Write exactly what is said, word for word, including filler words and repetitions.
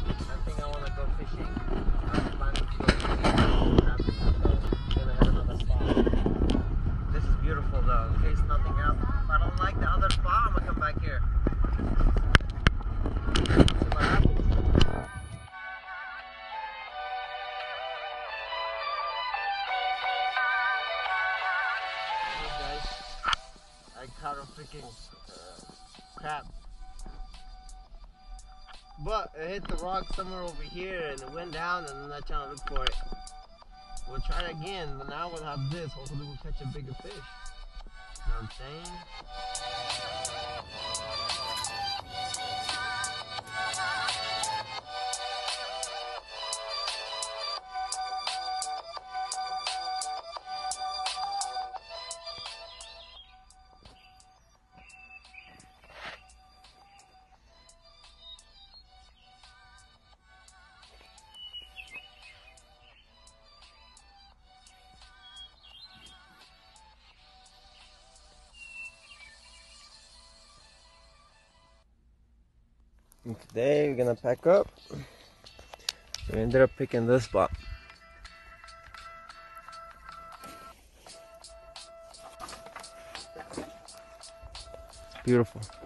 I think I want to go fishing. I'm planning to go fishing. So gonna have another spot. This is beautiful though. In case nothing else. If I don't like the other spot, I'm gonna come back here. See what happens. Hey guys, I caught a freaking uh, crab. But it hit the rock somewhere over here and it went down, and I'm not trying to look for it. We'll try it again, but now we'll have this. Hopefully we'll catch a bigger fish. You know what I'm saying? And today we're gonna pack up. We ended up picking this spot. It's beautiful.